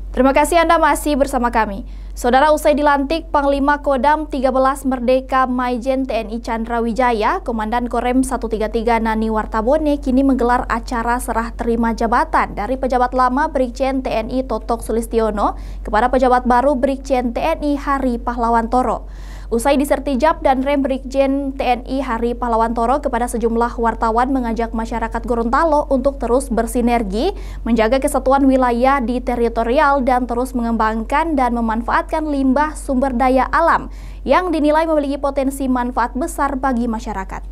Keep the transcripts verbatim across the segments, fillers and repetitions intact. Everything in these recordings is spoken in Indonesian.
Terima kasih Anda masih bersama kami. Saudara, usai dilantik Panglima Kodam tiga belas Merdeka Maijen T N I Chandra Wijaya, Komandan Korem seratus tiga puluh tiga Nani Wartabone kini menggelar acara serah terima jabatan dari pejabat lama Brigjen T N I Totok Sulistiono kepada pejabat baru Brigjen T N I Hari Pahlawantoro. Usai disertijab dan Rem Brigjen T N I Hari Pahlawantoro kepada sejumlah wartawan mengajak masyarakat Gorontalo untuk terus bersinergi, menjaga kesatuan wilayah di teritorial dan terus mengembangkan dan memanfaatkan limbah sumber daya alam yang dinilai memiliki potensi manfaat besar bagi masyarakat.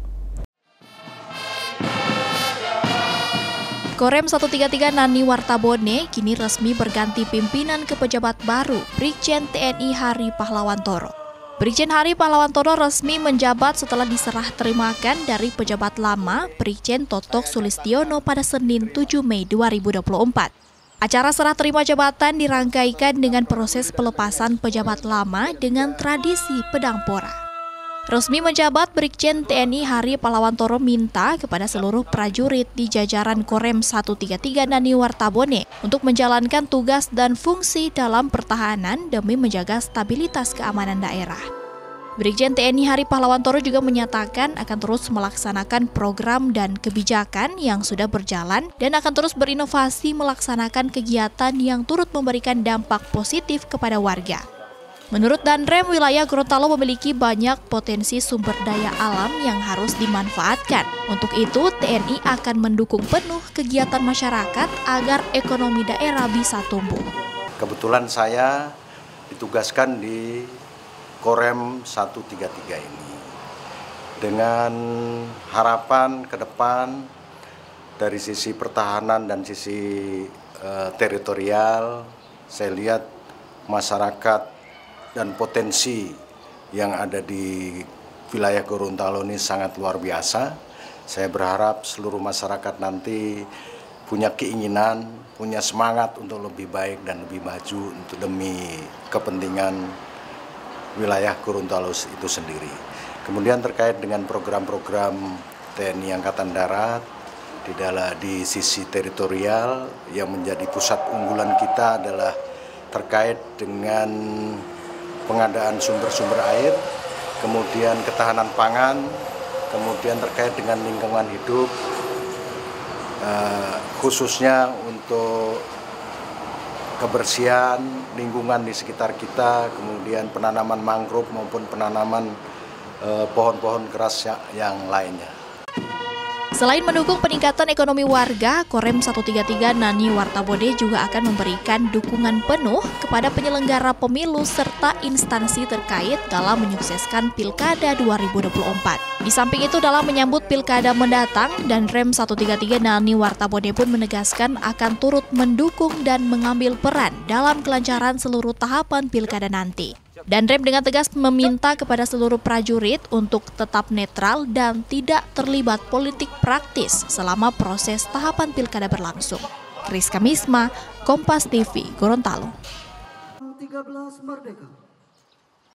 Korem seratus tiga puluh tiga Nani Wartabone kini resmi berganti pimpinan ke pejabat baru Brigjen T N I Hari Pahlawantoro. Brigjen Hari Pahlawantoro resmi menjabat setelah diserah terimakan dari pejabat lama Brigjen Totok Sulistiono pada Senin tujuh Mei dua ribu dua puluh empat. Acara serah terima jabatan dirangkaikan dengan proses pelepasan pejabat lama dengan tradisi pedang pora. Resmi menjabat Brigjen T N I Hari Pahlawantoro minta kepada seluruh prajurit di jajaran Korem seratus tiga puluh tiga Nani Wartabone untuk menjalankan tugas dan fungsi dalam pertahanan demi menjaga stabilitas keamanan daerah. Brigjen T N I Hari Pahlawantoro juga menyatakan akan terus melaksanakan program dan kebijakan yang sudah berjalan dan akan terus berinovasi melaksanakan kegiatan yang turut memberikan dampak positif kepada warga. Menurut Danrem, wilayah Gorontalo memiliki banyak potensi sumber daya alam yang harus dimanfaatkan. Untuk itu, T N I akan mendukung penuh kegiatan masyarakat agar ekonomi daerah bisa tumbuh. Kebetulan saya ditugaskan di Korem seratus tiga puluh tiga ini dengan harapan ke depan dari sisi pertahanan dan sisi uh, teritorial. Saya lihat masyarakat dan potensi yang ada di wilayah Gorontalo ini sangat luar biasa. Saya berharap seluruh masyarakat nanti punya keinginan, punya semangat untuk lebih baik dan lebih maju untuk demi kepentingan wilayah Gorontalo itu sendiri. Kemudian terkait dengan program-program T N I Angkatan Darat di dalam di sisi teritorial yang menjadi pusat unggulan kita adalah terkait dengan pengadaan sumber-sumber air, kemudian ketahanan pangan, kemudian terkait dengan lingkungan hidup, uh, khususnya untuk kebersihan lingkungan di sekitar kita, kemudian penanaman mangrove maupun penanaman pohon-pohon uh, keras yang lainnya. Selain mendukung peningkatan ekonomi warga, Korem seratus tiga puluh tiga Nani Wartabone juga akan memberikan dukungan penuh kepada penyelenggara pemilu serta instansi terkait dalam menyukseskan Pilkada dua ribu dua puluh empat. Di samping itu, dalam menyambut Pilkada mendatang, Danrem seratus tiga puluh tiga Nani Wartabone pun menegaskan akan turut mendukung dan mengambil peran dalam kelancaran seluruh tahapan Pilkada nanti. Danrem dengan tegas meminta kepada seluruh prajurit untuk tetap netral dan tidak terlibat politik praktis selama proses tahapan Pilkada berlangsung. Rizka Misma, Kompas T V, Gorontalo. tiga belas Merdeka.